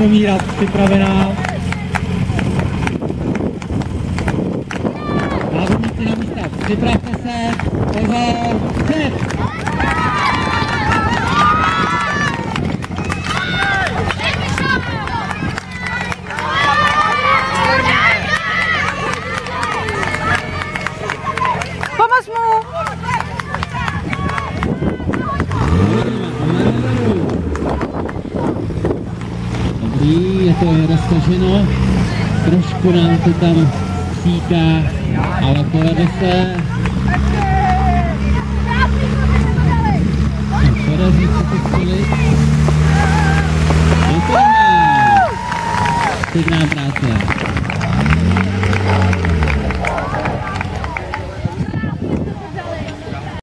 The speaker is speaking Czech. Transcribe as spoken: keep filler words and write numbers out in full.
Časomíra připravená. Závodníci na místa, připravte se, pozor, před! Pomoz mu! Dobrý, je to roztaženo, trošku nám to tam psíká, ale povede se. Podaří se to chvíli. Pěkná práce.